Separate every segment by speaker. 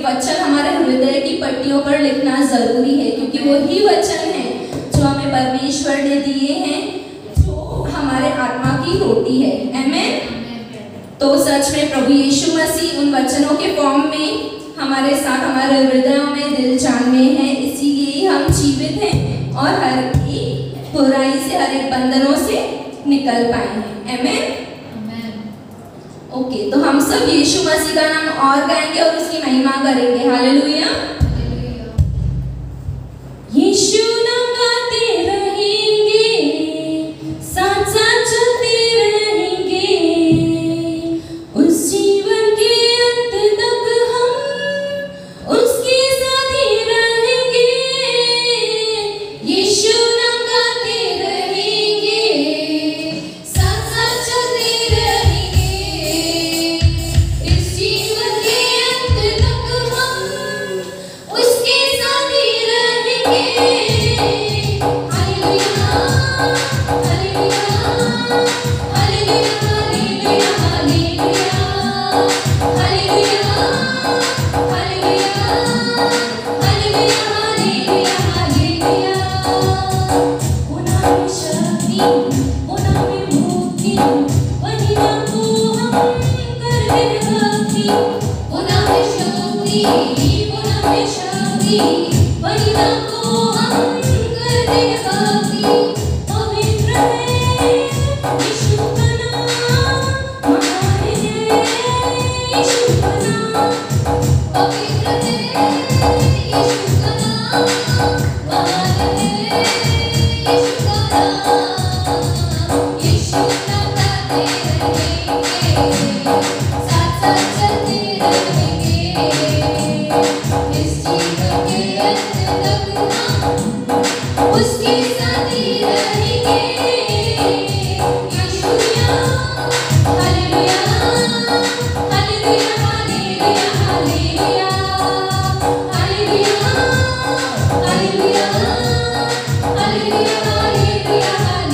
Speaker 1: वचन हमारे हृदय की पट्टियों पर लिखना जरूरी है, क्योंकि वही वचन है जो हमें परमेश्वर ने दिए हैं, जो हमारे आत्मा की रोटी है। आमीन। तो सच में प्रभु यीशु मसीह उन वचनों के फॉर्म में हमारे साथ हमारे हृदयों में, दिल जान में है, इसीलिए हम जीवित हैं और हर एक बुराई से, हर एक बंधनों से निकल पाए हैं। आमीन। ओके, तो हम सब यीशु मसीह का नाम और गाएंगे और उसकी महिमा करेंगे। हालेलुया। यीशु नाम गाते रहेंगे, साथ साथ चलते रहेंगे, उस जीवन के अंत तक हम उसके साथ ही रहेंगे। यीशु नाम गाते रहेंगे, साथ साथ चलते रहेंगे, इस जीवन के अंत तक हम उसके साथ ही रहेंगे। Hallelujah, hallelujah, hallelujah, hallelujah, hallelujah, hallelujah, hallelujah, hallelujah, hallelujah. वो नाम में शक्ति, वो नाम में मुक्ति, वही नाम को हम करते हैं भक्ति। वो नाम में शक्ति, वो नाम में शक्ति, वही नाम को हम करते हैं भक्ति। पवित्र है यीशु का नाम, महान है यीशु का नाम। पवित्र है यीशु का नाम, महान है यीशु का नाम। यीशु नाम गाते रहेंगे, साथ साथ चलते रहेंगे, इस जीवन के अंत तक हम उसके साथ ही रहेंगे। Hallelujah, hallelujah, hallelujah, hallelujah, hallelujah, hallelujah, hallelujah, hallelujah, hallelujah,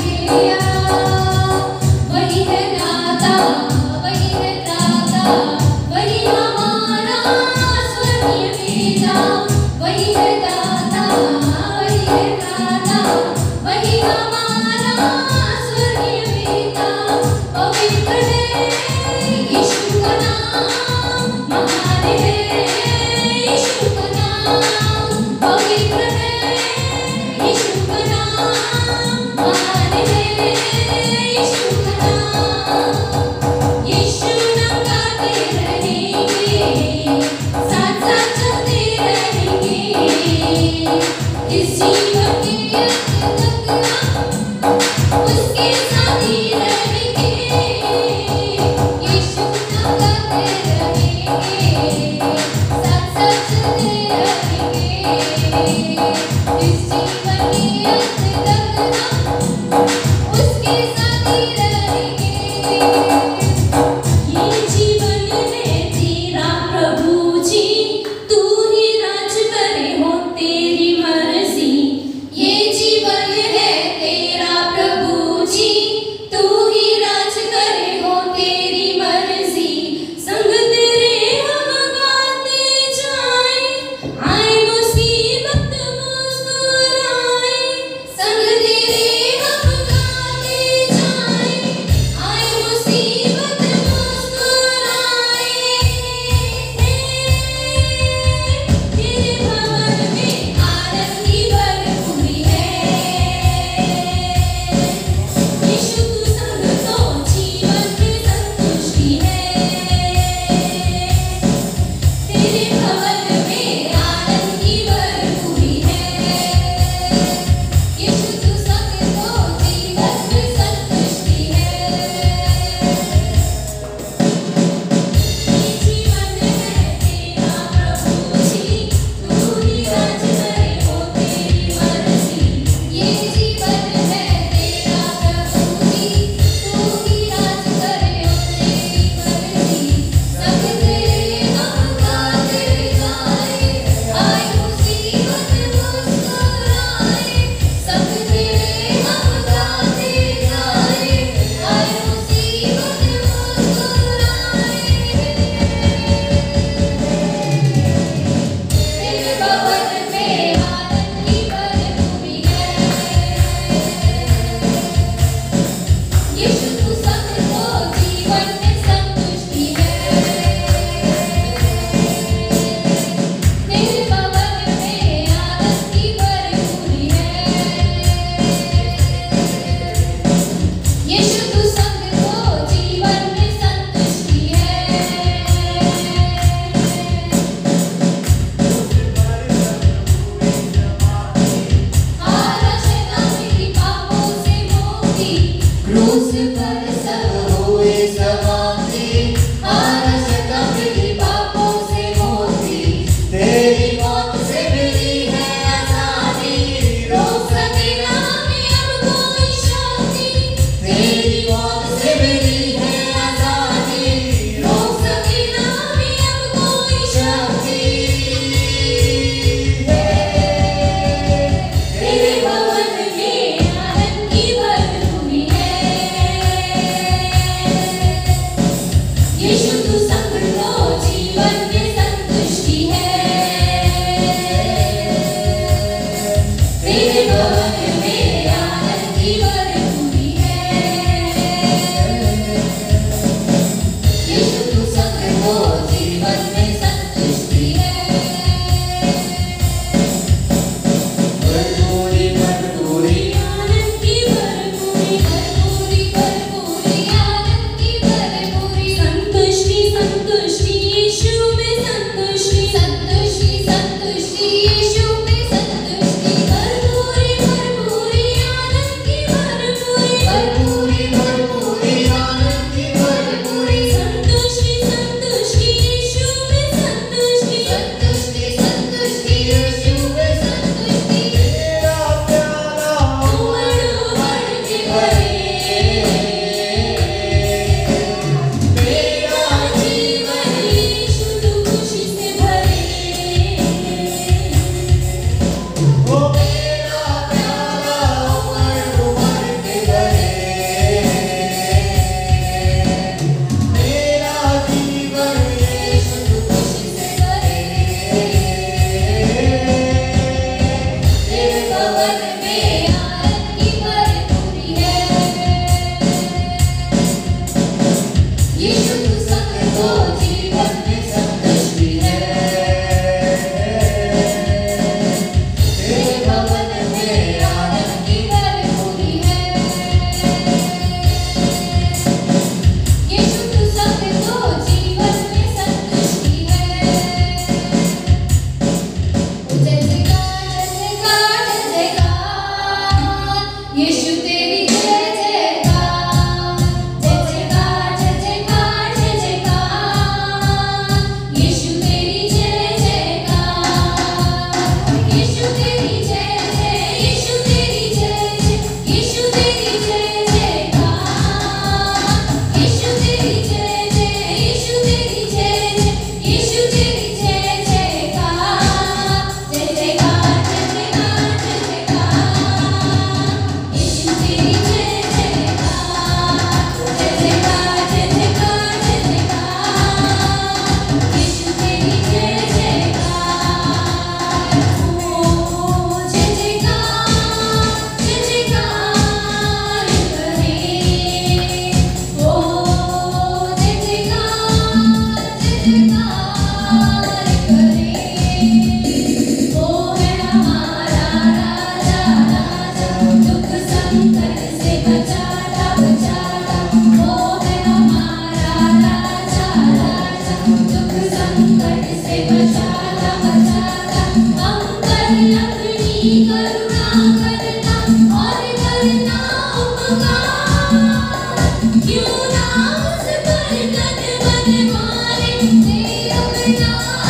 Speaker 1: यीशु तेरी जय जयकार, जय जयकार, जय जयकार, जय जयकार। यीशु तेरी जय जयकार, यीशु तेरी जय जय, यीशु तेरी जय जय, यीशु तेरी जय जयकार। यीशु तेरी जय जय, यीशु तेरी जय जय, यीशु तेरी जय जयकार, जय जयकार, जय जयकार, जय जयकार। यीशु तेरी जय जयकार, जय जयकार, जय जयकार, जय जयकार। यीशु तेरी जय जयकार, ओ जय जयकार, जय जयकार करे, ओ जय जयकार, जय जयकार करे। ओ है हमारा राजा राजा, दुख संकट से बचाता बचाता। ओ है हमारा राजा राजा, दुख संकट से बचाता बचाता। हम पर अपनी करुणा करना और करना उपकार, क्यों ना उस पर तन मन मारे दे अपना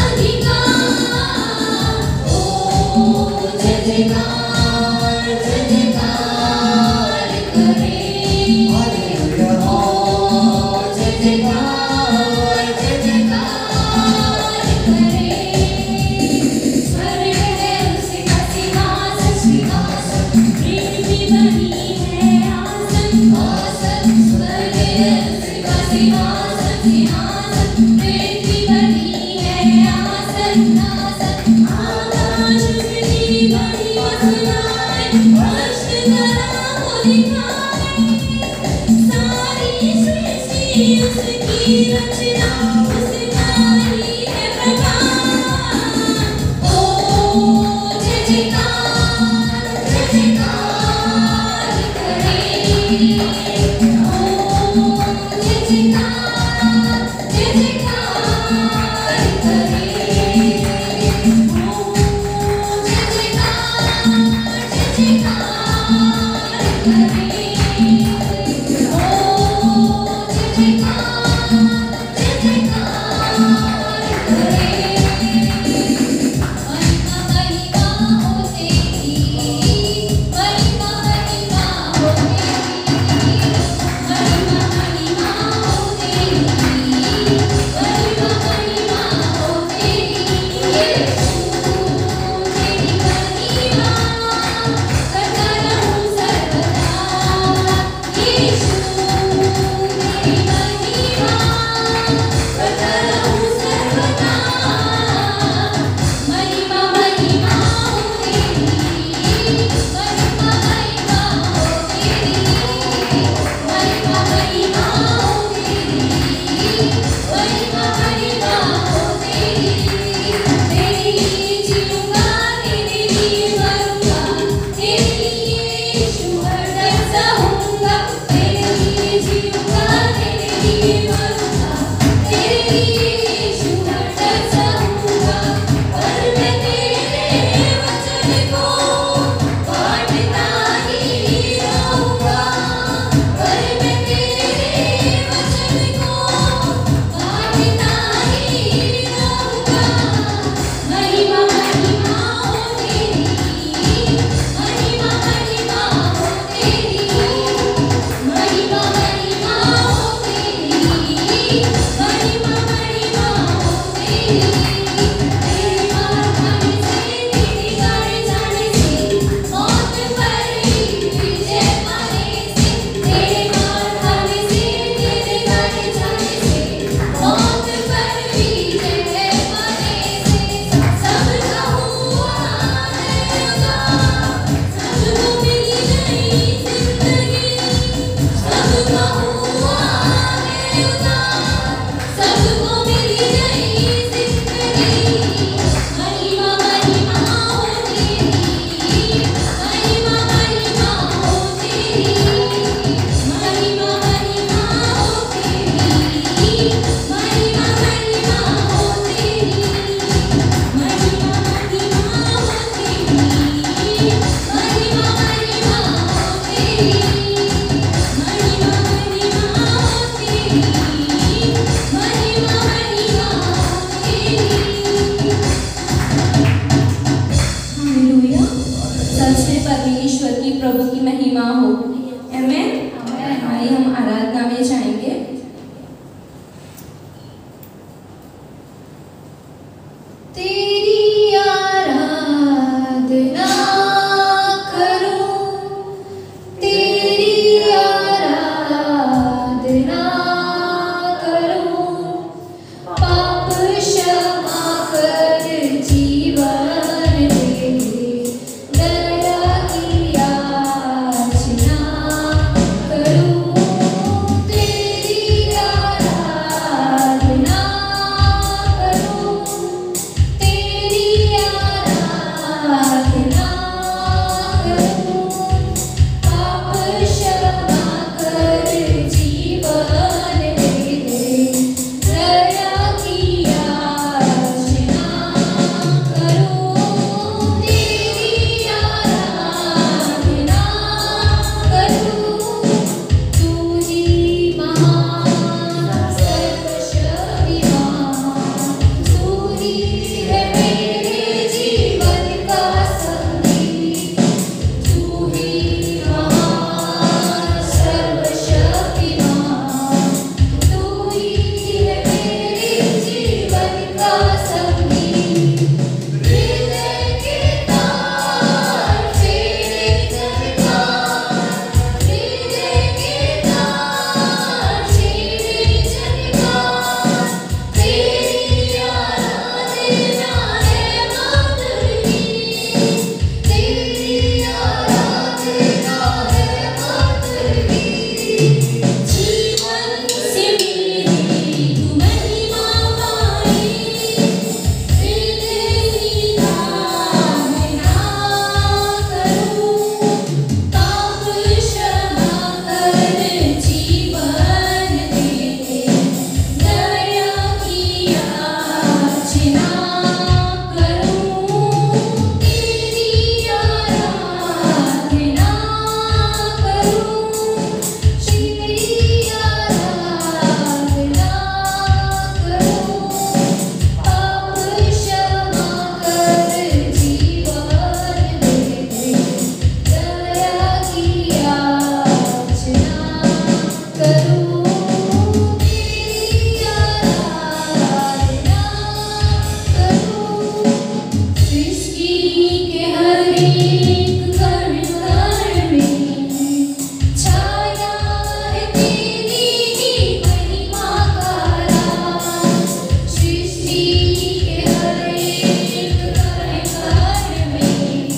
Speaker 1: अधिकार। ओ जय जयकार, जय जयकार करे, ओ जय जयकार, जय जयकार करे। स्वर्ग है उसका सिंहासन सिंहासन, पृथ्वी बनी है आसन आसन। स्वर्ग है उसका सिंहासन सिंहासन, पृथ्वी बनी है आसन आसन। आकाश उसकी बड़ी सुनाए, अर्श धरा को दिखाए। सारी सृष्टि उसकी रचना, उसका ही है प्रकाश। ओ जय जयकार, जय जयकार करे, ओ जय जयकार, जय जयकार करे। ओ जय जयकार, जय जयकार करे, ओ जय जयकार, जय जयकार करे। महिमा महिमा हो तेरी, महिमा महिमा हो तेरी। प्रभु की महिमा हो। आमेन। आइए हम आराधना में जाएंगे।
Speaker 2: तेरी आराधना करूं, तेरी आराधना करूं, पाप क्षमा कर जीवन दे, दया की याचना करूं, तेरी आराधना करूं, तेरी आराधना करूं, पाप क्षमा कर जीवन दे, दया की याचना करूं, तेरी आराधना करूं, तू ही महान सर्वशक्तिमान, तू ही है मेरे जीवन का संगीत, तू ही महान सर्वशक्तिमान, तू ही है मेरे जीवन का संगीत, हृदय के तार तेरे झनकार, हृदय के तार तेरे झनकार, तेरी आराधना है माधुरी, तेरी आराधना है माधुरी, जीवन से मेरी तू महिमा पाई, हृदय की आराधना करूं, पाप क्षमा कर जीवन दे, दया की याचना करूं, तेरी आराधना करूं, तेरी आराधना करूं, पाप क्षमा कर जीवन दे, दया की याचना करूं, तेरी आराधना करूं, सृष्टि के हर एक कण कण में छाया है तेरी ही महिमा का राज, सृष्टि के हर एक कण कण में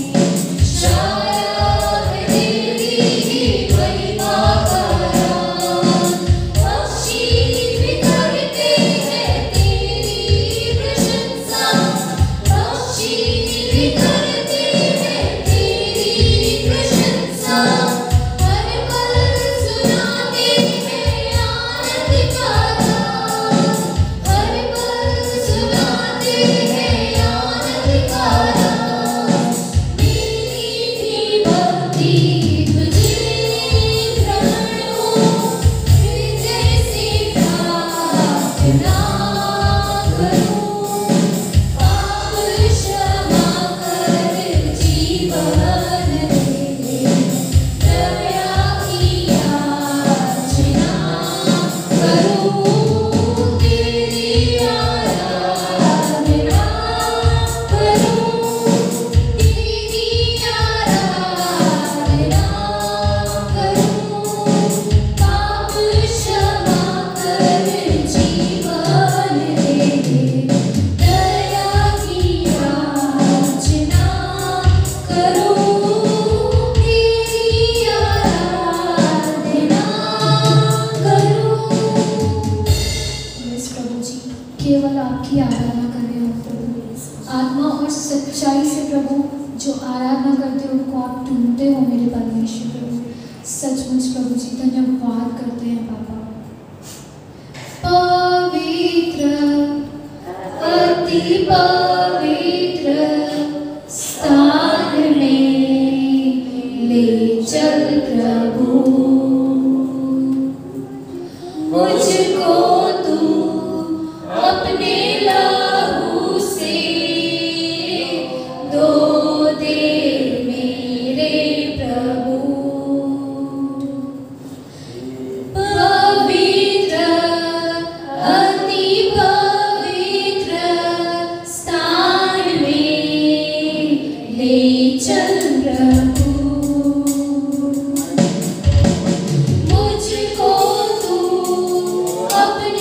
Speaker 2: छाया है तेरी ही महिमा का राज, पक्षी भी करते हैं तेरी प्रशंसा, पक्षी भी करते हैं तेरी प्रशंसा, हर पल सुनाते हैं आनंद का गान, हर पल सुनाते हैं आनंद का गान, मेरी भी भक्ति तुझे ग्रहण हो, हृदय से प्रार्थना करूं, पाप क्षमा कर जीवन दे, दया की याचना करूं, तेरी आराधना करूं, तेरी आराधना करूं, पाप क्षमा कर जीवन दे, दया की याचना करूं, तेरी आराधना करूं। बस प्रभु जी, केवल आपकी आराधना कर रहे हो प्रभु, आत्मा और सच्चाई से प्रभु, जो आराधना करते हो उनको आप ढूंढते हो मेरे परमेश्वर प्रभु, सचमुच प्रभु जी धन्यवाद करते हैं पापा। पवित्र, अति पवित्र स्थान में ले चल प्रभु, मुझको तू अपने लहू से धो दे मेरे प्रभु। पवित्र, अति पवित्र स्थान में ले चल प्रभु, मुझको तू अपने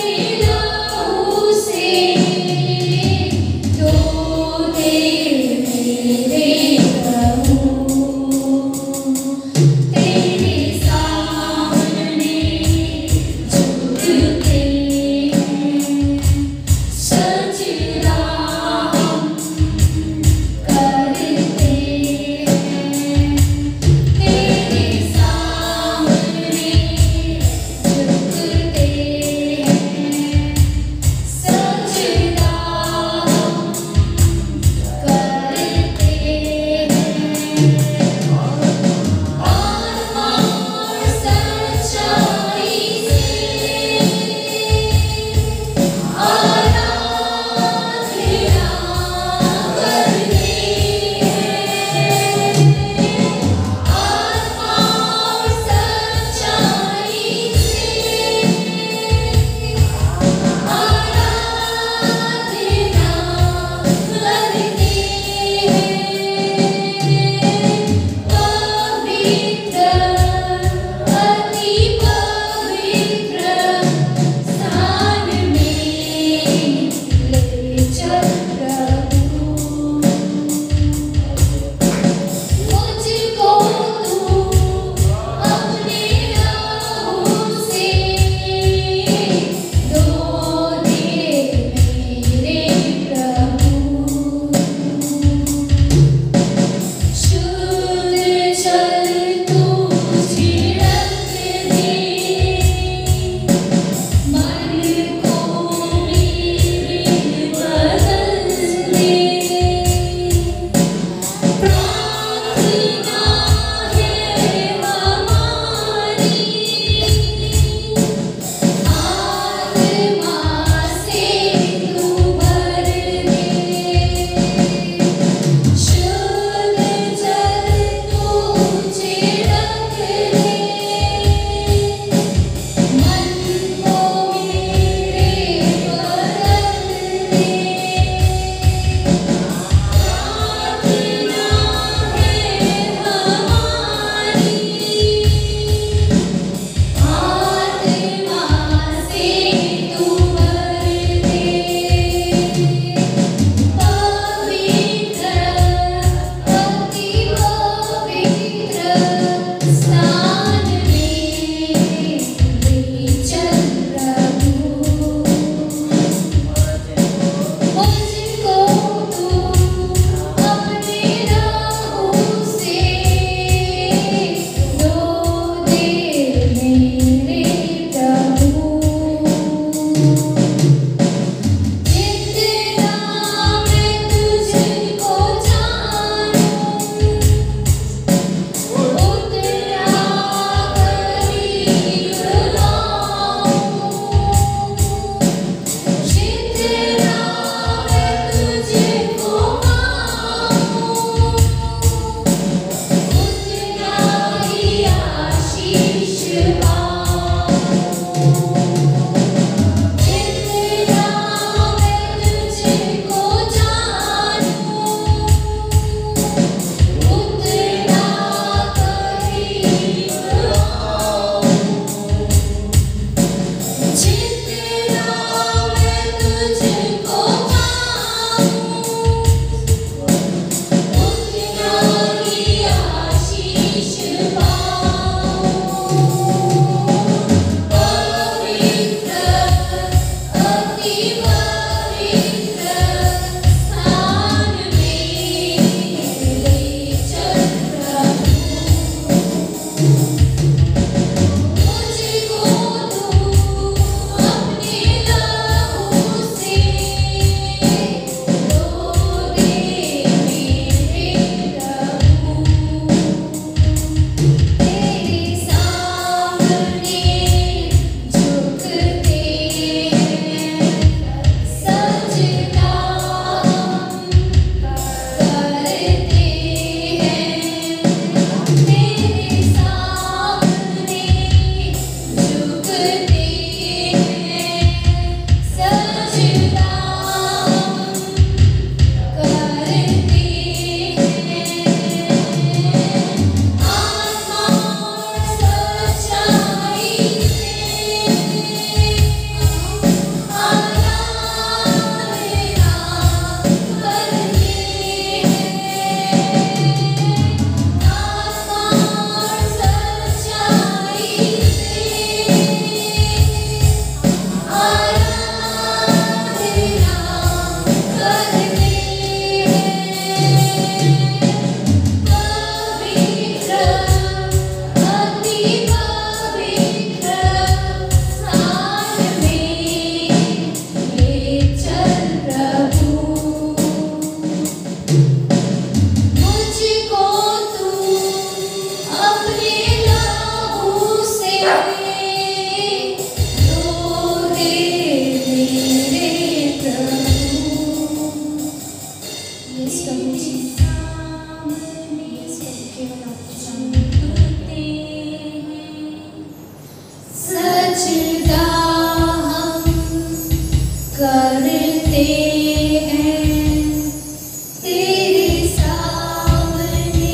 Speaker 2: हैं, तेरे सामने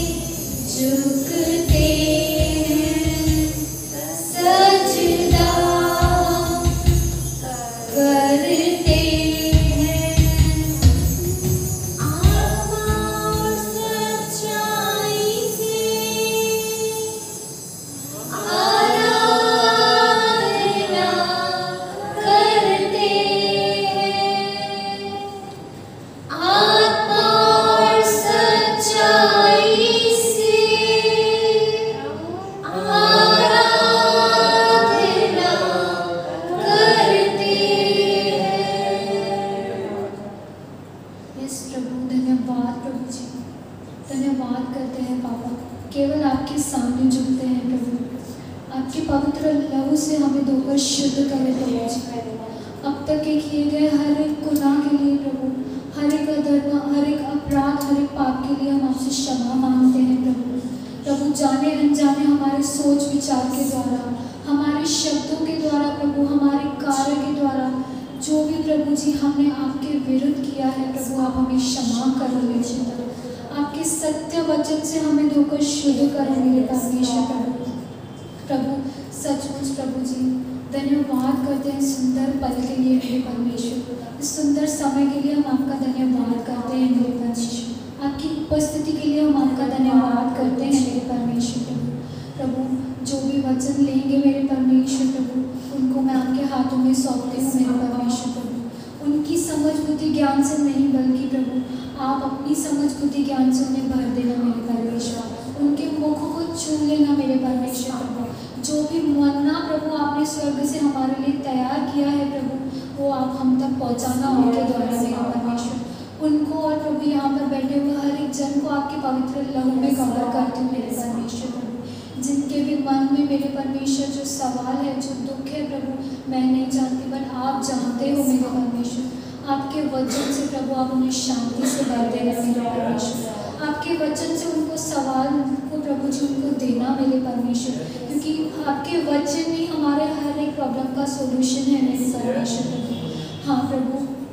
Speaker 2: झुकते हैं, सजदा करते हैं। आत्मा और सच्चाई से आराधना करते हैं। आत्मा और सच्चाई से आराधना करते हैं। यस प्रभु, धन्यवाद प्रभु जी, धन्यवाद करते हैं पापा। केवल आपके सामने झुकते हैं प्रभु, आपके पवित्र लहू से हमें धोकर शुद्ध करें प्रभु जी। अब तक के किए गए हर एक गुनाह के लिए प्रभु, हर एक अधर्म, हर एक अपराध, हर एक पाप के लिए हम आपसे क्षमा मांगते हैं प्रभु। प्रभु, जाने अनजाने हमारे सोच विचार के द्वारा, हमारे शब्दों के द्वारा प्रभु, हमारे कार्य के द्वारा जो भी प्रभु जी हमने आपके विरुद्ध किया है प्रभु, आप हमें क्षमा करो मेरे पिता। आपके सत्य वचन से हमें धोकर शुद्ध करो मेरे परमेश्वर प्रभु। प्रभु सचमुच प्रभु जी, धन्यवाद करते हैं सुंदर पल के लिए मेरे परमेश्वर। इस सुंदर समय के लिए हम आपका धन्यवाद करते हैं मेरे परमेश्वर। आपकी उपस्थिति के लिए हम आपका धन्यवाद करते हैं मेरे परमेश्वर प्रभु। प्रभु, जो भी वचन लेंगे मेरे परमेश्वर प्रभु, उनको मैं आपके हाथों में सौंपती हूँ मेरे परमेश्वर प्रभु। उनकी समझ बुद्धि ज्ञान से नहीं, बल्कि प्रभु आप अपनी समझ बुद्धि ज्ञान से उन्हें भर देना मेरे परमेश्वर। उनके मुख को छू लेना मेरे परमेश्वर प्रभु। जो भी मन्ना प्रभु आपने स्वर्ग से हमारे लिए तैयार किया है प्रभु, वो आप हम तक पहुंचाना उनके द्वारा मेरे परमेश्वर। उनको और प्रभु यहाँ पर बैठे हुए हर एक जन को आपके पवित्र लहू में कवर करती हूँ मेरे परमेश्वर प्रभु। जिनके भी मन में मेरे परमेश्वर जो सवाल है, जो दुख है प्रभु, मैं नहीं जानती बट आप जानते हो मेरे परमेश्वर। आपके वचन से प्रभु आप उन्हें शांति से भर देना मेरे परमेश्वर। आपके वचन से उनको सवाल को प्रभु जी उनको देना मेरे परमेश्वर, क्योंकि आपके वचन ही हमारे हर एक प्रॉब्लम का सोल्यूशन है मेरे परमेश्वर प्रभु। हाँ प्रभु,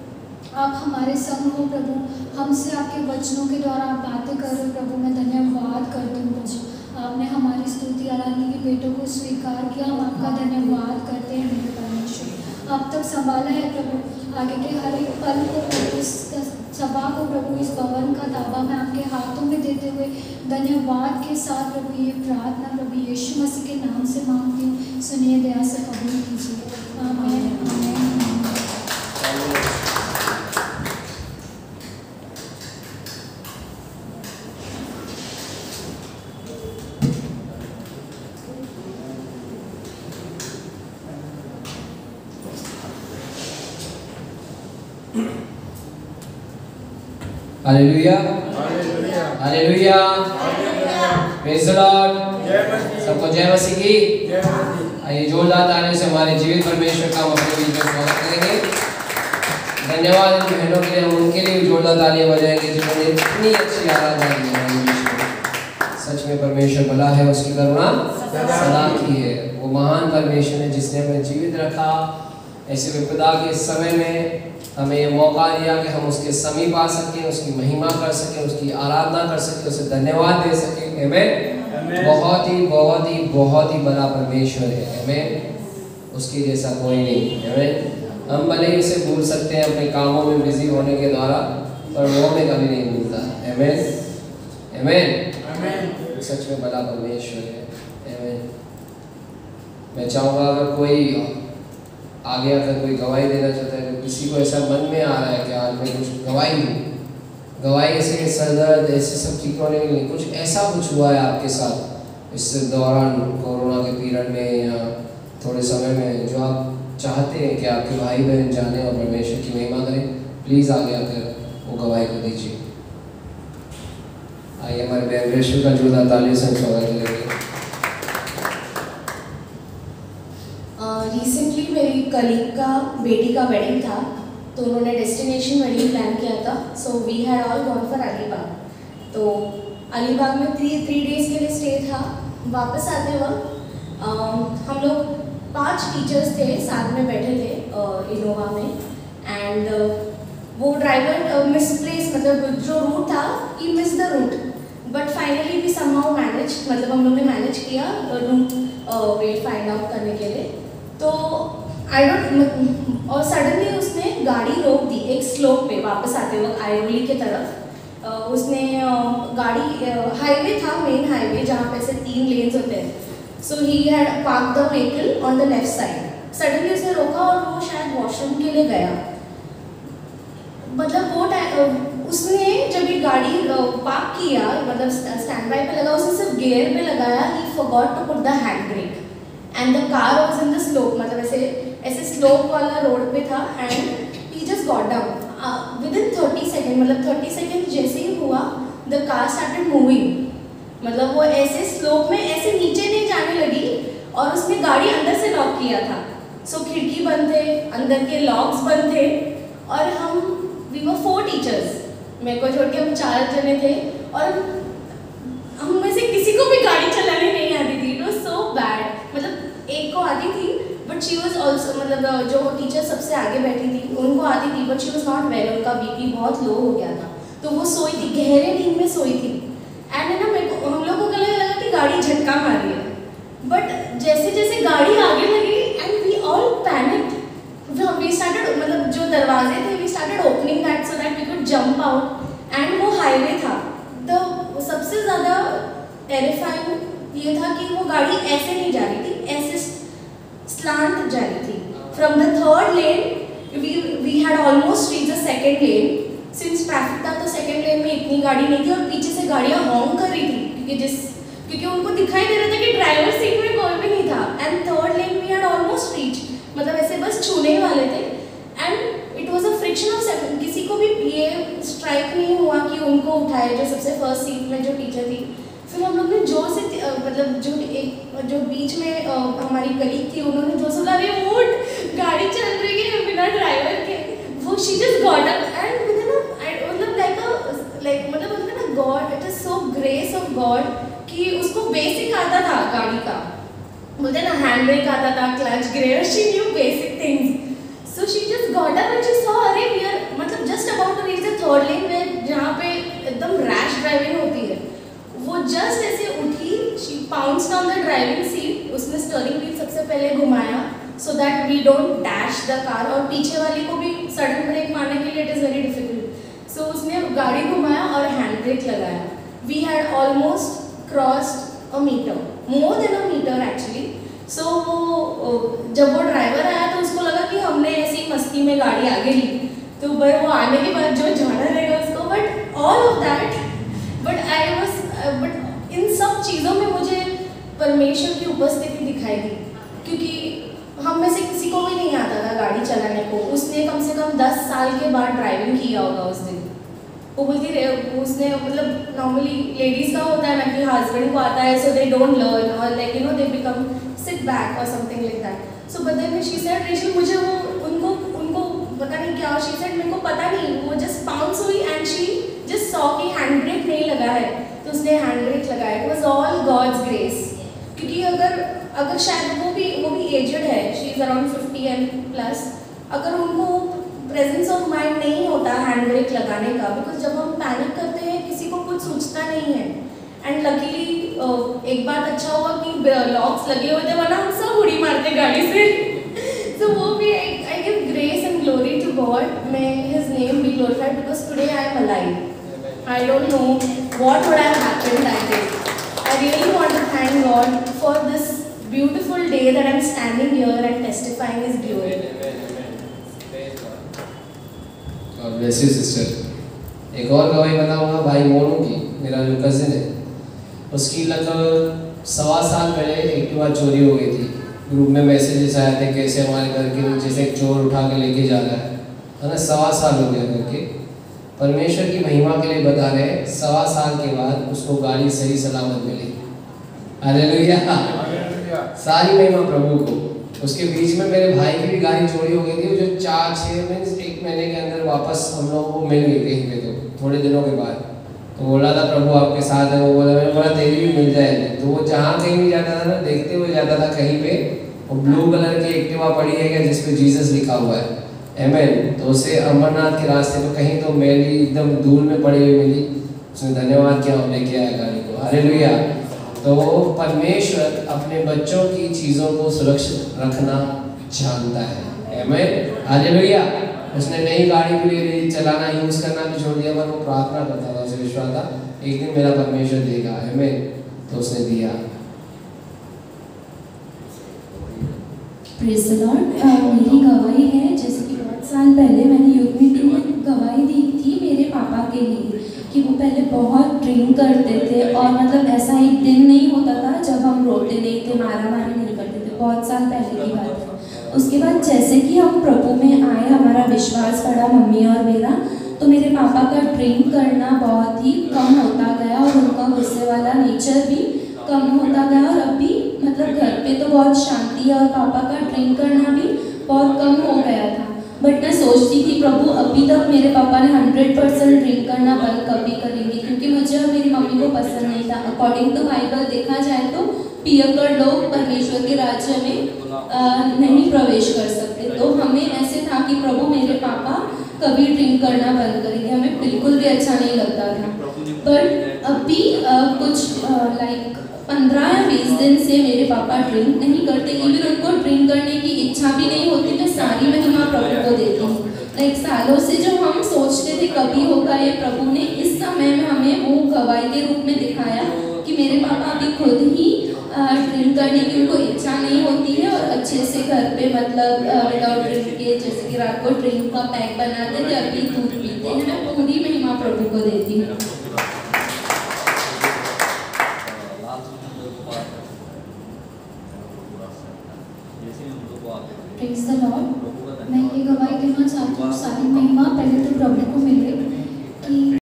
Speaker 2: आप हमारे संग हो प्रभु, हमसे आपके वचनों के द्वारा आप बातें कर रहे हो प्रभु। मैं धन्यवाद करती हूँ प्रभु, आपने हमारी स्तुति आराधना की बेटों को स्वीकार किया, हम आपका धन्यवाद करते हैं मेरे परमेश्वर। अब तक संभाला है प्रभु, आगे के हर एक पल को प्रभु, इस सभा को प्रभु, इस भवन का दावा मैं आपके हाथों में देते हुए धन्यवाद के साथ प्रभु ये प्रार्थना प्रभु यीशु मसीह के नाम से मांगती हूँ, सुनिए दया से कबूल कीजिए। Amen amen.
Speaker 3: Hallelujah, hallelujah, praise the Lord. सबको जय मसीह की। आइए जोरदार तालियों से हमारे जीवित परमेश्वर का हम अपने बीच में स्वागत करेंगे। धन्यवाद इन बहनों के लिए, हम उनके लिए भी जोरदार तालियां बजाएंगे जिन्होंने इतनी अच्छी आराधना की है। सच में परमेश्वर भला है, उसकी करुणा सदा की है। वो महान परमेश्वर है जिसने हमें जीवित रखा। ऐसे विपदा के समय में हमें ये मौका दिया कि हम उसके समीप आ सकें, उसकी महिमा कर सकें, उसकी आराधना कर सकें, उसे धन्यवाद दे सकें। आमीन। बहुत ही बड़ा परमेश्वर है। आमीन। उसके जैसा कोई नहीं। आमीन। हम भले ही उसे भूल सकते हैं अपने कामों में बिजी होने के द्वारा, पर वो हमें कभी नहीं भूलता। आमीन आमीन। सच में बड़ा परमेश्वर है। आमीन। मैं चाहूँगा अगर कोई आगे आकर कोई गवाही देना चाहता है, तो किसी को ऐसा मन में आ रहा है कि आज मैं कुछ गवाही दूँ। गवाही ऐसे सरदर्द ऐसे सब ठीक होने के लिए कुछ ऐसा कुछ हुआ है आपके साथ इस दौरान कोरोना के पीरियड में या थोड़े समय में, जो आप चाहते हैं कि आपके भाई बहन जाने और परमेश्वर की महिमा करें, प्लीज़ आगे आकर वो गवाही को दीजिए। आइए हमारे बहन रेशु का जोरदार तालियों से स्वागत करेंगे।
Speaker 4: रिसेंटली मेरी कलीग का बेटी का वेडिंग था, तो उन्होंने डेस्टिनेशन वेडिंग प्लान किया था। So we had all gone for Alibag. तो अलीबाग में 3 डेज़ के लिए स्टे था। वापस आते वक्त हम लोग 5 टीचर्स थे, साथ में बैठे थे इनोवा में। एंड एंड वो ड्राइवर मिसप्लेस, मतलब जो रूट था ही miss the route, but finally we somehow manage, मतलब हम लोग ने मैनेज किया रूट वे फाइंड आउट करने के लिए। तो आई डोंट, और सडनली उसने गाड़ी रोक दी एक स्लोप पे वापस आते वक्त आइरोली के तरफ। उसने गाड़ी, हाईवे था, मेन हाईवे जहाँ पे से 3 लेन्स होते हैं, so he had park the vehicle on the left side. Suddenly उसने रोका और वो शायद वॉशरूम के लिए गया, मतलब वो उसने जब ये गाड़ी पार्क किया, मतलब स्टैंड बाय पे लगा, उसने सिर्फ गियर पे लगाया, he forgot to put the hand brake and the car was in the slope, मतलब ऐसे स्लोप वाला रोड पे था and he just got down within 30 second, मतलब 30 सेकेंड जैसे ही हुआ द कार स्टार्टेड मूविंग, मतलब वो ऐसे स्लोप में ऐसे नीचे नहीं जाने लगी और उसने गाड़ी अंदर से लॉक किया था। सो खिड़की बंद थे, अंदर के लॉक्स बंद थे और हम वी वर 4 टीचर्स, मेरे को छोड़ के हम 4 जने थे और हम में से किसी को भी गाड़ी चलाने नहीं आती थी। इट वाज सो बैड, मतलब एक को आती थी बट शी वाज आल्सो, मतलब जो टीचर सबसे आगे बैठी थी उनको आती थी but she was not well, उनका बीपी बहुत लो हो गया था, तो वो सोई थी, गहरे नींद में सोई थी। एंड है ना, मेरे को, हम लोग को लगा कि गाड़ी झटका मारी है, बट जैसे जैसे गाड़ी आगे लगी and we all panicked, we started, मतलब जो दरवाजे थे we started opening that so that we could jump out. And वो हाईवे था, तो सबसे ज़्यादा टेरिफाइंग ये था कि वो गाड़ी ऐसे नहीं जा रही थी, ऐसे स्लांट जा रही थी। From the 3rd lane we had almost reach the 2nd lane, since traffic था तो 2nd लेन में इतनी गाड़ी नहीं थी और पीछे से गाड़ियाँ हॉर्न कर रही थी क्योंकि उनको दिखाई दे रहा था कि ड्राइवर सीट में कोई भी नहीं था। And 3rd lane we had almost reach, मतलब ऐसे बस छूने ही वाले थे and it was a friction of 7, किसी को भी ये स्ट्राइक नहीं हुआ कि उनको उठाए, जो सबसे फर्स्ट सीट में जो टीचर थी। फिर हम लोग ने जोर से, मतलब जो बीच में हमारी कलीग थी उन्होंने जोर से बोला, अरे उठ, गाड़ी चल रही है बिना ड्राइवर के। वो she just got up and मतलब मतलब बोलते ना God, it is so grace of God कि उसको बेसिक आता था गाड़ी का, बोलते ना हैंड ब्रेक आता था, clutch, gear, she knew basic things. So she just got up and she saw, अरे वी आर, मतलब just about to reach the 3rd lane में जहाँ पे एकदम रैश ड्राइविंग होती है। वो जस्ट ऐसे उठी, she pounced on the driving seat, उसने स्टीयरिंग व्हील सबसे पहले घुमाया so that we don't dash the car, और पीछे वाली को भी सडन ब्रेक मारने के लिए it is very difficult. So उसने गाड़ी घुमाया और हैंड ब्रेक लगाया। We had almost crossed a metre, more than a metre actually. So जब वो ड्राइवर आया तो उसको लगा कि हमने ऐसी मस्ती में गाड़ी आगे ली, तो भाई वो आने के बाद जो झाड़ा रहेगा उसको, but all of that, but इन सब चीज़ों में मुझे परमेश्वर की उपस्थिति दिखाई दी, क्योंकि हम में से किसी को भी नहीं आता था गाड़ी चलाने को। उसने कम से कम 10 साल के बाद ड्राइविंग किया होगा उस दिन। वो बोलती रहे, उसने, मतलब नॉर्मली लेडीज़ का होता है ना कि हस्बैंड को आता है सो दे डोंट लर्न और like you know they become sit back और something like that. So but then she said, Rachel, मुझे वो उनको पता नहीं क्या, शी सेड मेरे को पता नहीं, वो जस्ट बाउंस हुई एंड शी जस्ट सॉ कि हैंड ब्रेक नहीं लगा है, तो उसने हैंड ब्रेक लगाया। It was all God's grace, क्योंकि अगर शायद वो भी एजड है, she is around 50 and plus, अगर उनको प्रेजेंस ऑफ माइंड नहीं होता हैंड ब्रेक लगाने का, बिकॉज जब हम पैनिक करते हैं किसी को कुछ सोचता नहीं है। एंड लकीली एक बात अच्छा हुआ कि लॉक्स लगे हुए थे, वरना हम सब उड़ी मारते गाड़ी से। So वो भी I give grace and glory to God. May His name be glorified because today I am alive. I don't know what would have happened that day. I really want to thank God for this beautiful day that I'm standing here and testifying His glory.
Speaker 3: God bless you sister. एक और गवाही बताऊंगा भाई मोनू की, मेरा जो cousin है, उसकी लगभग 1.25 साल पहले एक्टिवा चोरी हो गई थी। ग्रुप में मैसेजेस आए थे कैसे हमारे घर के नीचे से एक चोर उठा के लेके जा रहा है ना। 1.25 साल हो गया करके, परमेश्वर की महिमा के लिए बता रहे हैं, 1.25 साल के बाद उसको गाड़ी सही सलामत मिली। हालेलुया, सारी महिमा प्रभु को। उसके बीच में मेरे भाई की भी गाड़ी चोरी हो गई थी, जो 4-6 मीन्स 1 महीने के अंदर वापस हम लोग को मिल गई कहीं पे, तो थोड़े दिनों के बाद। तो बोला था प्रभु आपके साथ है, वो बोला, मैंने बोला तेरी भी मिल जाएगी। तो वो जहाँ कहीं भी जाता था ना, देखते हुए जाता था कहीं पे, वो ब्लू कलर की एक्टिवा पड़ी है क्या जिस पे जीसस लिखा हुआ है, आमेन। तो उसे अमरनाथ के रास्ते पर कहीं तो मैली एकदम धूल में पड़ी हुई मिली, उसने धन्यवाद किया और लेके आया गाड़ी को। हालेलुया। तो परमेश्वर अपने बच्चों की चीज़ों को सुरक्षित रखना जानता है। आमेन। हालेलुया। उसने नई गाड़ी भी ले ली, चलाना यूज़ करना भी छोड़ दिया, पर वो प्रार्थना करता था, उसे विश्वास था एक दिन मेरा परमेश्वर देगा। आमेन। तो उसने दिया।
Speaker 1: Praise the Lord. मेरी गवाही है, जैसे कि बहुत साल पहले मैंने यूथ मीटिंग में गवाही दी थी मेरे पापा के लिए कि वो पहले बहुत ड्रिंक करते थे, और मतलब ऐसा एक दिन नहीं होता था जब हम रोते नहीं थे, मारा मारी नहीं करते थे। बहुत साल पहले की बात है। उसके बाद जैसे कि हम प्रभु में आए, हमारा विश्वास बढ़ा मम्मी और मेरा, तो मेरे पापा का ड्रिंक करना बहुत ही कम होता गया और उनका गुस्से वाला नेचर भी कम होता गया। और अभी मतलब घर पे तो बहुत शांति है और पापा का ड्रिंक करना भी बहुत कम हो गया था। बट मैं सोचती थी प्रभु अभी तक मेरे पापा ने 100% ड्रिंक करना बंद कभी करेंगे, क्योंकि मुझे और मेरी मम्मी को पसंद नहीं था। अकॉर्डिंग टू बाइबल देखा जाए तो पियक्कड़ लोग परमेश्वर के राज्य में नहीं प्रवेश कर सकते। तो हमें ऐसे था कि प्रभु मेरे पापा कभी ड्रिंक करना बंद करेंगे, हमें बिल्कुल भी अच्छा नहीं लगता था। बट अभी कुछ लाइक 15 या 20 दिन से मेरे पापा ड्रिंक नहीं करते। इवन उनको ड्रिंक करने की इच्छा भी नहीं होती, मैं सारी महिमा प्रभु को देती हूँ। लाइक सालों से जो हम सोचते थे कभी होगा, ये प्रभु ने इस समय में हमें वो गवाही के रूप में दिखाया कि मेरे पापा अभी खुद ही ड्रिंक करने की उनको इच्छा नहीं होती है और अच्छे से घर पे मतलब विदाउट ड्रिंक के, जैसे कि रात को ड्रिंक का पैक बनाते थे, अभी दूध पीते हैं। मैं पूरी महिमा प्रभु को देती हूँ।